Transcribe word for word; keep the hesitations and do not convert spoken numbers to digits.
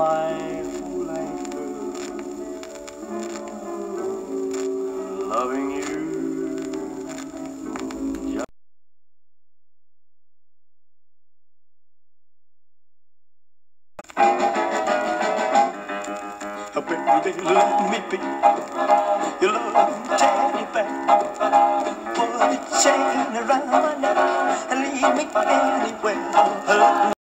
my full-length girl, loving you. Oh, baby, let me be your little teddy bear. Put a chain around my neck and lead me anywhere.